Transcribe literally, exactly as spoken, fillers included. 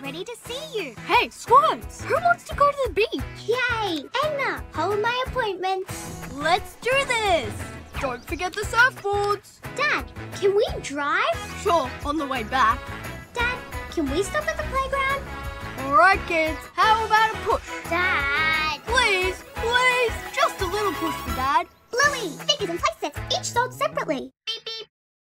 ready to see you. Hey, squads! Who wants to go to the beach? Yay! Edna, hold my appointment. Let's do this! Don't forget the surfboards. Dad, can we drive? Sure, on the way back. Dad, can we stop at the playground? All right, kids. How about a push?